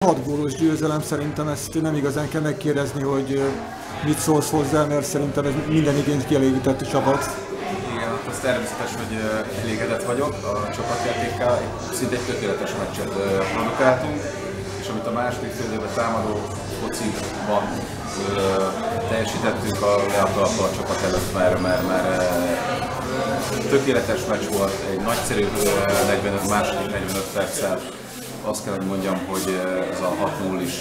6 gólos győzelem, szerintem ezt nem igazán kell megkérdezni, hogy mit szólsz hozzá, mert szerintem ez minden igényt kielégített a csapat. Igen, az természetes, hogy elégedett vagyok a csapatjátékkal. Szinte egy tökéletes meccset produkáltunk, és amit a második félidőben támadó fociban teljesítettünk a leakalappal a csapat előtt, mert tökéletes meccs volt, egy nagyszerű második 45 perccel. Azt kell, hogy mondjam, hogy ez a 6-0 is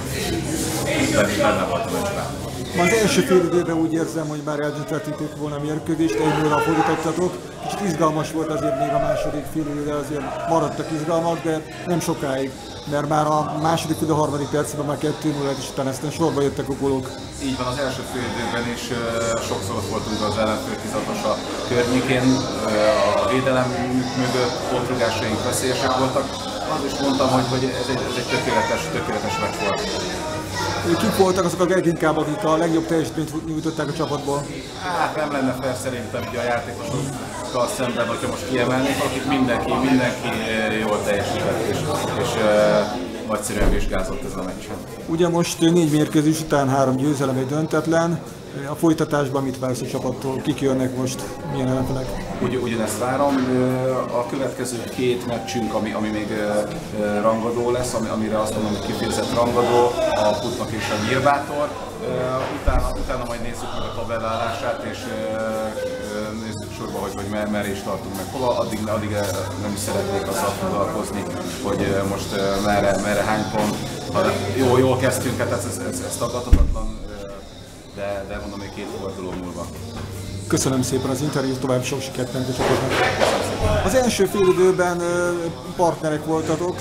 benne volt a meccsben. Az első fél időben úgy érzem, hogy már eldöntötték volna a mérkőzést, 1-0-ra fordítottatok. Kicsit izgalmas volt azért még a második fél időben, azért maradtak izgalmak, de nem sokáig. Mert már a második fél, a harmadik percben már 2-0 és utána aztán sorba jöttek a gólok. Így van, az első fél időben is sokszor voltunk az ellenfél tizatosa környékén, a védelem mögött pontrugásaink veszélyesek voltak. Azt is mondtam, hogy ez egy tökéletes meccs volt. Kik voltak azok a leginkább, akik a legjobb teljesítményt nyújtották a csapatból? Hát nem lenne fel szerintem ugye a játékosokkal szemben, hogyha most kiemelnék, akik mindenki jól teljesített és nagyszerűen vizsgázott ezen a meccsen. Ugye most 4 mérkőzés után 3 győzelem, egy döntetlen. A folytatásban mit vársz a csapattól? Kik jönnek most? Milyen ellenfelek? Ugyanezt várom. A következő 2 meccsünk, ami még rangadó lesz, amire azt mondom, hogy kifejezett rangadó, a Putnak és a Nyírbátor. Utána majd nézzük meg a tabellálását, és nézzük sorba, hogy merre is tartunk meg hova. Addig nem is szeretnék azzal foglalkozni, hogy most merre hány pont. Jól kezdtünk, hát ez tagadhatatlan, de mondom, még 2 forduló múlva. Köszönöm szépen az interjút, további sok sikert a csapatnak. Az első fél időben partnerek voltatok.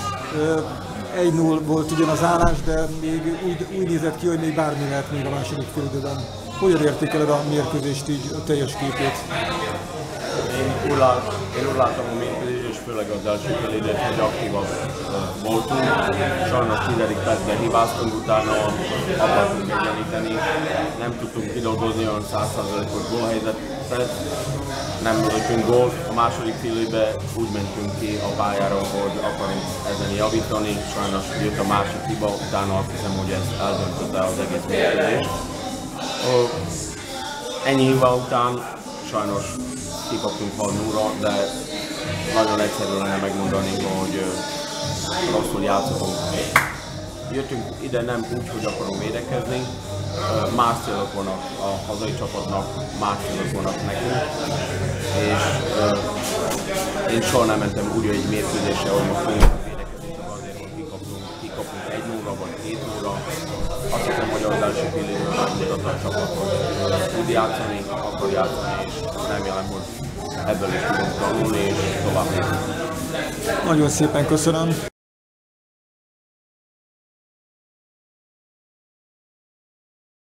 1-0 volt ugyan az állás, de még úgy nézett ki, hogy még bármi lehet még a második fél időben. Hogyan értékeled a mérkőzést így, a teljes képét? Én úgy látom a mérkőzést, és főleg az első fél időt, hogy aktívabb voltunk. Sajnos 10. percben hibáztunk, utána akartunk egyenlíteni. Nem tudtunk kidolgozni olyan 100%-os gólhelyzetet. Nem lőttünk gólt. A második fél időben úgy mentünk ki a pályára, hogy akarunk ezen javítani. Sajnos jött a másik hiba, utána azt hiszem, hogy ez eldöntötte az egész mérkőzést. Ennyi hiba után sajnos kikaptunk 6-0-ra, de nagyon egyszerű lenne megmondani, hogy rosszul játszottunk. Jöttünk ide nem úgy, hogy akarunk védekezni, más célok vannak a hazai csapatnak, más célok vannak nekünk, és én soha nem mentem úgy egy mérkőzésre, hogy most fogunk védekezni azért, hogy kikapunk 1-0-ra vagy 2-0-ra. Azt hiszem, hogy az első fél időben megmutatta a csapat, hogy tud játszani, akar játszani, és remélem, hogy ebből is tudunk tanulni, és tovább lépni. Nagyon szépen köszönöm.